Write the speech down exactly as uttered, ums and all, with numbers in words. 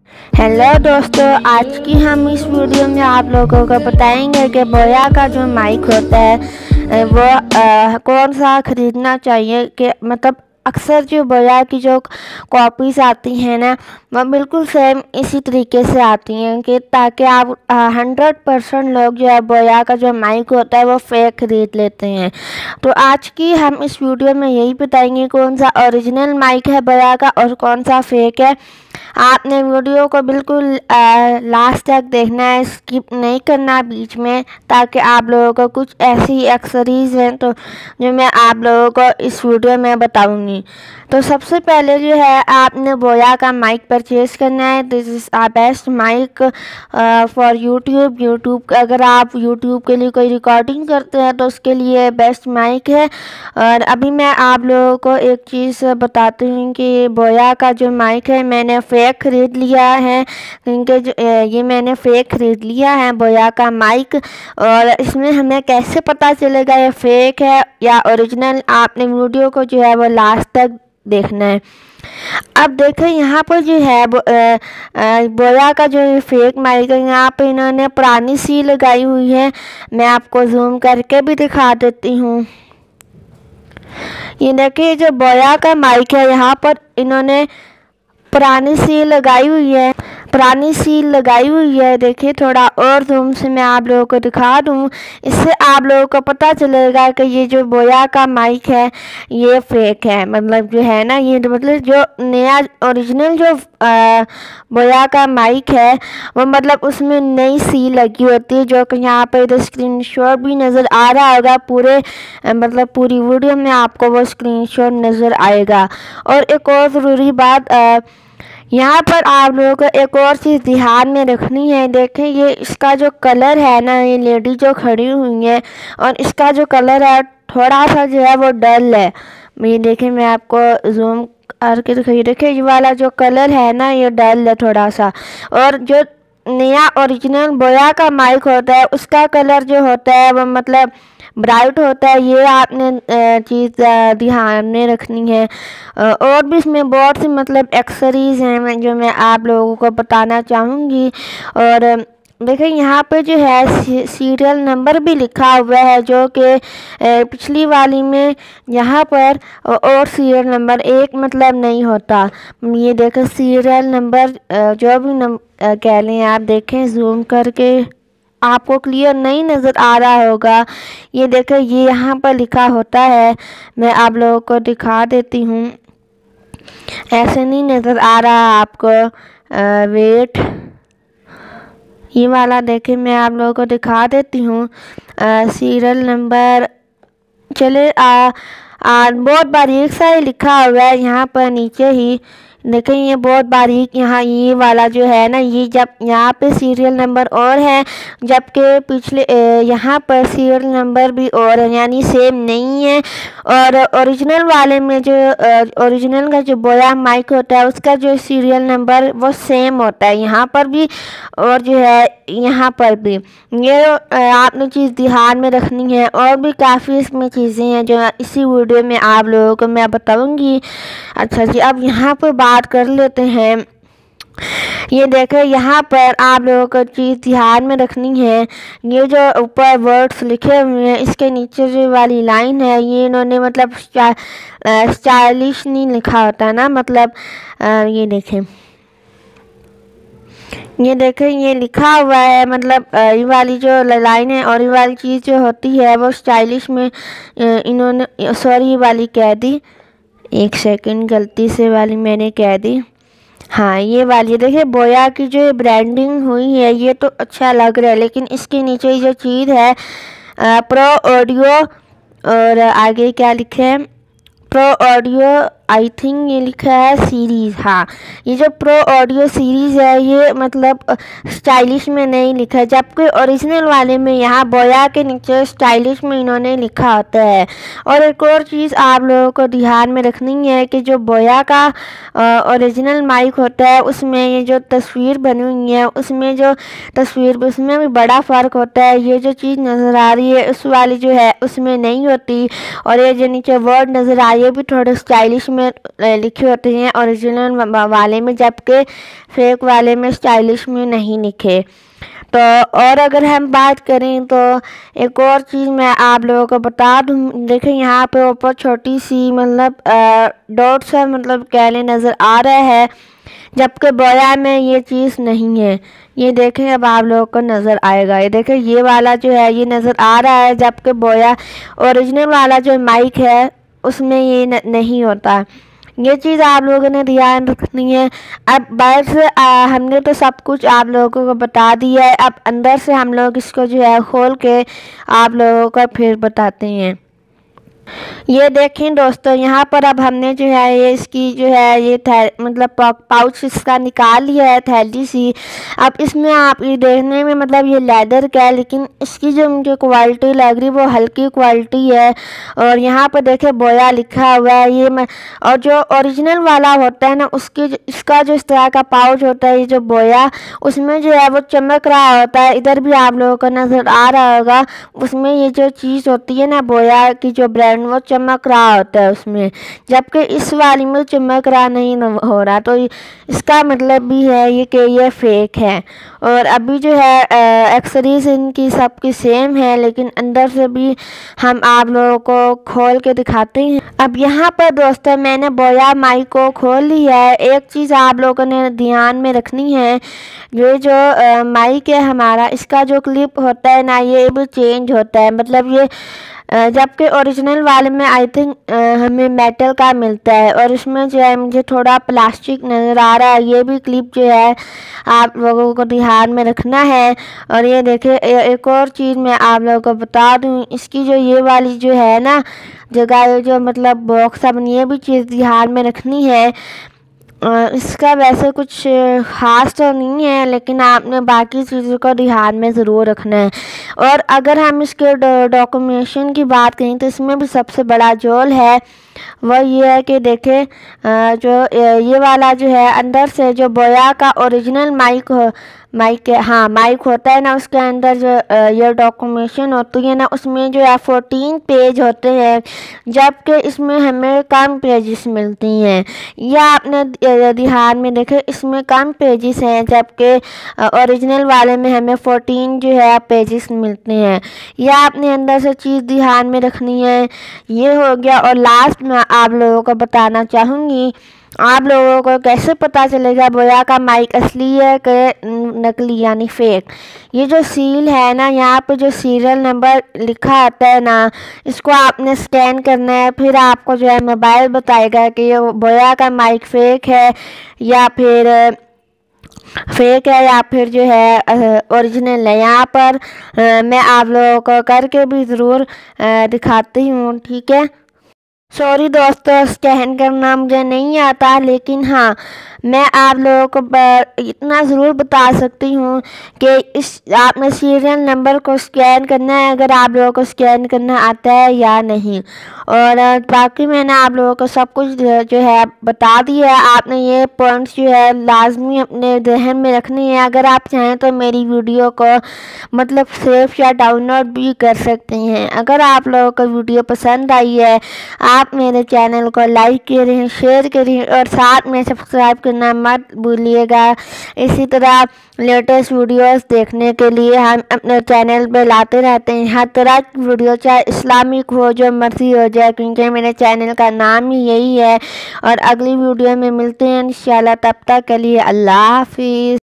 Hello दोस्तों, आज की हम इस वीडियो में आप लोगों को बताएंगे कि बोया का जो माइक होता है वो आ, कौन सा ख़रीदना चाहिए। कि मतलब अक्सर जो बोया की जो कॉपीज़ आती हैं ना, वो बिल्कुल सेम इसी तरीके से आती हैं कि ताकि आप हंड्रेड परसेंट लोग जो है बोया का जो माइक होता है वो फेक ख़रीद लेते हैं। तो आज की हम इस वीडियो में यही बताएंगे कौन सा ओरिजिनल माइक है बोया का और कौन सा फेक है। आपने वीडियो को बिल्कुल लास्ट तक देखना है, स्किप नहीं करना बीच में, ताकि आप लोगों को कुछ ऐसी एक्सेसरीज हैं तो जो मैं आप लोगों को इस वीडियो में बताऊंगी। तो सबसे पहले जो है आपने बोया का माइक परचेज करना है। This is a best mic for YouTube. YouTube अगर आप यूट्यूब के लिए कोई रिकॉर्डिंग करते हैं तो उसके लिए बेस्ट माइक है। और अभी मैं आप लोगों को एक चीज़ बताती हूँ कि बोया का जो माइक है मैंने फेक ख़रीद लिया है, क्योंकि ये मैंने फेक ख़रीद लिया है बोया का माइक। और इसमें हमें कैसे पता चलेगा ये फेक है या ओरिजिनल, आपने वीडियो को जो है वो लास्ट तक देखना है। अब देखें यहाँ पर जो है बो, आ, आ, बोया का जो फेक माइक है, यहाँ पे इन्होंने पुरानी सील लगाई हुई है। मैं आपको जूम करके भी दिखा देती हूँ। ये देखिए जो बोया का माइक है, यहाँ पर इन्होंने पुरानी सील लगाई हुई है पुरानी सील लगाई हुई है देखिए थोड़ा और जूम से मैं आप लोगों को दिखा दूँ, इससे आप लोगों को पता चलेगा कि ये जो बोया का माइक है ये फेक है। मतलब जो है ना, ये मतलब जो नया ओरिजिनल जो आ, बोया का माइक है वो मतलब उसमें नई सील लगी होती है, जो कि यहाँ पर स्क्रीनशॉट भी नज़र आ रहा होगा। पूरे मतलब पूरी वीडियो में आपको वो स्क्रीनशॉट नज़र आएगा। और एक और ज़रूरी बात, आ, यहाँ पर आप लोगों को एक और चीज़ ध्यान में रखनी है। देखें ये इसका जो कलर है ना, ये लेडी जो खड़ी हुई है और इसका जो कलर है थोड़ा सा जो है वो डल है। ये देखें मैं आपको जूम करके दिखाई, देखें ये वाला जो कलर है ना ये डल है थोड़ा सा। और जो नया ओरिजिनल बोया का माइक होता है उसका कलर जो होता है वो मतलब ब्राइट होता है। ये आपने चीज़ ध्यान में रखनी है। और भी इसमें बहुत सी मतलब एक्सेसरीज हैं जो मैं आप लोगों को बताना चाहूँगी। और देखिए यहाँ पे जो है सीरियल नंबर भी लिखा हुआ है, जो कि पिछली वाली में यहाँ पर और सीरियल नंबर एक मतलब नहीं होता। ये देखें सीरियल नंबर जो भी नंबर कह लें आप, देखें जूम करके आपको क्लियर नहीं नज़र आ रहा होगा। ये देखें ये यहाँ पर लिखा होता है, मैं आप लोगों को दिखा देती हूँ। ऐसे नहीं नज़र आ रहा आपको, आ, वेट ये वाला देखें मैं आप लोगों को दिखा देती हूँ। सीरियल नंबर चले आ, आ, बहुत बारीक सा ही लिखा हुआ है यहाँ पर नीचे ही। देखें ये बहुत बारीक, यहाँ ये वाला जो है ना, ये जब यहाँ पे सीरियल नंबर और है जबकि पिछले यहाँ पर सीरियल नंबर भी और है, यानी सेम नहीं है। और ओरिजिनल वाले में जो ओरिजिनल का जो बोया माइक होता है उसका जो सीरियल नंबर वो सेम होता है यहाँ पर भी और जो है यहाँ पर भी। ये आपने चीज़ ध्यान में रखनी है। और भी काफ़ी इसमें चीज़ें हैं जो इसी वीडियो में आप लोगों को मैं बताऊंगी। अच्छा जी, अब यहाँ पर बात कर लेते हैं। ये देखें यहाँ पर आप लोगों को चीज़ ध्यान में रखनी है। ये जो ऊपर वर्ड्स लिखे हुए हैं इसके नीचे जो वाली लाइन है ये इन्होंने मतलब स्टाइलिश नहीं लिखा होता ना, मतलब आ, ये देखें ये देखें ये लिखा हुआ है, मतलब ये वाली जो लाइन है और ये वाली चीज़ जो होती है वो स्टाइलिश में इन्होंने, सॉरी ये वाली कह दी, एक सेकंड गलती से वाली मैंने कह दी। हाँ ये वाली देखिए बोया की जो ब्रांडिंग हुई है ये तो अच्छा लग रहा है, लेकिन इसके नीचे जो चीज़ है प्रो ऑडियो और आगे क्या लिखे है प्रो ऑडियो, आई थिंक ये लिखा है सीरीज़। हाँ ये जो प्रो ऑडियो सीरीज़ है ये मतलब स्टाइलिश में नहीं लिखा है, जबकि ओरिजिनल वाले में यहाँ बोया के नीचे स्टाइलिश में इन्होंने लिखा होता है। और एक और चीज़ आप लोगों को ध्यान में रखनी है कि जो बोया का ओरिजिनल माइक होता है उसमें ये जो तस्वीर बनी हुई है उसमें जो तस्वीर उसमें भी बड़ा फ़र्क होता है। ये जो चीज़ नज़र आ रही है उस वाली जो है उसमें नहीं होती, और ये जो नीचे वर्ड नज़र आ रही है भी थोड़े स्टाइलिश में लिखे होते हैं ओरिजिनल वाले में, जबकि फेक वाले में स्टाइलिश में नहीं लिखे। तो और अगर हम बात करें तो एक और चीज़ मैं आप लोगों को बता दूँ, देखें यहाँ पे ऊपर छोटी सी मतलब डॉट सा मतलब कैले नज़र आ रहा है, जबकि बोया में ये चीज़ नहीं है। ये देखें अब आप लोगों को नज़र आएगा, ये देखें ये वाला जो है ये नज़र आ रहा है, जबकि बोया ओरिजिनल वाला जो माइक है उसमें ये न, नहीं होता। ये चीज़ आप लोगों ने ध्यान रखनी है। अब बाहर से आ, हमने तो सब कुछ आप लोगों को बता दिया है, अब अंदर से हम लोग इसको जो है खोल के आप लोगों को फिर बताते हैं। ये देखें दोस्तों, यहाँ पर अब हमने जो है ये इसकी जो है ये मतलब पाउच इसका निकाल लिया है, थैली सी। अब इसमें आप ये देखने में मतलब ये लेदर का है, लेकिन इसकी जो मुझे क्वालिटी लग रही वो हल्की क्वालिटी है। और यहाँ पर देखे बोया लिखा हुआ है ये मैं, और जो ओरिजिनल वाला होता है ना उसकी इसका जो इस तरह का पाउच होता है, ये जो बोया उसमें जो है वो चमक रहा होता है। इधर भी आप लोगों को नज़र आ रहा होगा, उसमें ये जो चीज़ होती है ना बोया की जो ब्रांड वो चमक रहा होता है उसमें, जबकि इस वाली में चमक रहा नहीं हो रहा। तो इसका मतलब भी है ये कि ये फेक है। और अभी जो है एक्सेसरीज इनकी सबकी सेम है, लेकिन अंदर से भी हम आप लोगों को खोल के दिखाते हैं। अब यहाँ पर दोस्तों मैंने बोया माइक को खोल लिया है। एक चीज़ आप लोगों ने ध्यान में रखनी है, ये जो माइक है हमारा, इसका जो क्लिप होता है ना ये भी चेंज होता है, मतलब ये जबकि ओरिजिनल वाले में आई थिंक हमें मेटल का मिलता है, और इसमें जो है मुझे थोड़ा प्लास्टिक नज़र आ रहा है। ये भी क्लिप जो है आप लोगों को ध्यान में रखना है। और ये देखे एक और चीज़ मैं आप लोगों को बता दूं, इसकी जो ये वाली जो है ना जगह जो मतलब बॉक्स अब ये भी चीज़ ध्यान में रखनी है। इसका वैसे कुछ ख़ास तो नहीं है, लेकिन आपने बाकी चीज़ों को ध्यान में ज़रूर रखना है। और अगर हम इसके डॉक्यूमेंटेशन की बात करें तो इसमें भी सबसे बड़ा जोल है वह ये है कि देखें जो ये वाला जो है अंदर से जो बोया का ओरिजिनल माइक हो माइक हाँ माइक होता है ना, उसके अंदर जो ये डॉक्यूमेंटेशन होती है ना उसमें जो है फोर्टीन पेज होते हैं, जबकि इसमें हमें कम पेजेस मिलती हैं। यह आपने ध्यान में देखें, इसमें कम पेजेस हैं, जबकि ओरिजिनल वाले में हमें फोर्टीन जो है पेजेस मिलते हैं। यह आपने अंदर से चीज़ ध्यान में रखनी है। ये हो गया। और लास्ट में आप लोगों को बताना चाहूँगी, आप लोगों को कैसे पता चलेगा बोया का माइक असली है कि नकली यानी फेक। ये जो सील है ना, यहाँ पे जो सीरियल नंबर लिखा आता है ना, इसको आपने स्कैन करना है, फिर आपको जो है मोबाइल बताएगा कि ये बोया का माइक फेक है या फिर फेक है या फिर जो है ओरिजिनल है। यहाँ पर आ, मैं आप लोगों को करके भी ज़रूर दिखाती हूँ, ठीक है। सॉरी दोस्तों, स्कैन करना मुझे नहीं आता, लेकिन हाँ मैं आप लोगों को इतना ज़रूर बता सकती हूँ कि इस आपने सीरियल नंबर को स्कैन करना है, अगर आप लोगों को स्कैन करना आता है या नहीं। और बाकी मैंने आप लोगों को सब कुछ जो है बता दिया है। आपने ये पॉइंट्स जो है लाजमी अपने जहन में रखनी है। अगर आप चाहें तो मेरी वीडियो को मतलब सेव या डाउनलोड भी कर सकते हैं। अगर आप लोगों को वीडियो पसंद आई है, आप मेरे चैनल को लाइक करें, शेयर करें और साथ में सब्सक्राइब करना मत भूलिएगा। इसी तरह लेटेस्ट वीडियोस देखने के लिए हम अपने चैनल पे लाते रहते हैं हर तरह की वीडियो, चाहे इस्लामिक हो, जो मर्जी हो जाए, क्योंकि मेरे चैनल का नाम ही यही है। और अगली वीडियो में मिलते हैं इंशाल्लाह, तब तक के लिए अल्लाह हाफिज़।